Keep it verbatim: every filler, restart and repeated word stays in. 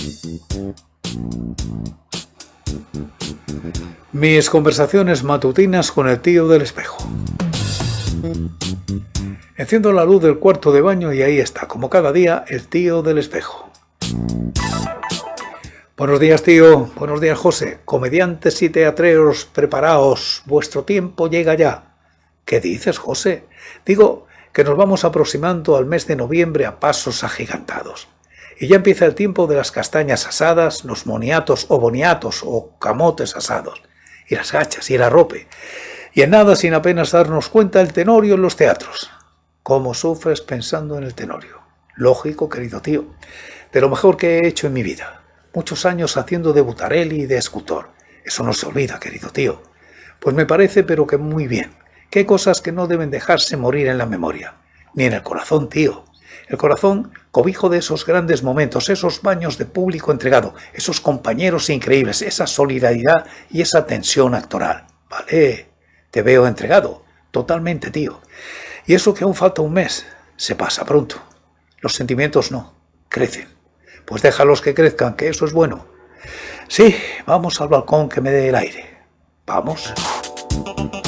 Mis conversaciones matutinas con el tío del espejo. Enciendo la luz del cuarto de baño y ahí está, como cada día, el tío del espejo. Buenos días, tío. Buenos días, José. Comediantes y teatreros, preparaos. Vuestro tiempo llega ya. ¿Qué dices, José? Digo que nos vamos aproximando al mes de noviembre a pasos agigantados. Y ya empieza el tiempo de las castañas asadas, los moniatos o boniatos o camotes asados, y las gachas y el arrope. Y en nada, sin apenas darnos cuenta, el tenorio en los teatros. ¿Cómo sufres pensando en el tenorio? Lógico, querido tío. De lo mejor que he hecho en mi vida. Muchos años haciendo de butarelli y de escultor. Eso no se olvida, querido tío. Pues me parece, pero que muy bien. Que hay cosas que no deben dejarse morir en la memoria. Ni en el corazón, tío. El corazón, cobijo de esos grandes momentos, esos baños de público entregado, esos compañeros increíbles, esa solidaridad y esa tensión actoral. Vale, te veo entregado, totalmente, tío. Y eso que aún falta un mes, se pasa pronto. Los sentimientos no, crecen. Pues déjalos que crezcan, que eso es bueno. Sí, vamos al balcón que me dé el aire. Vamos.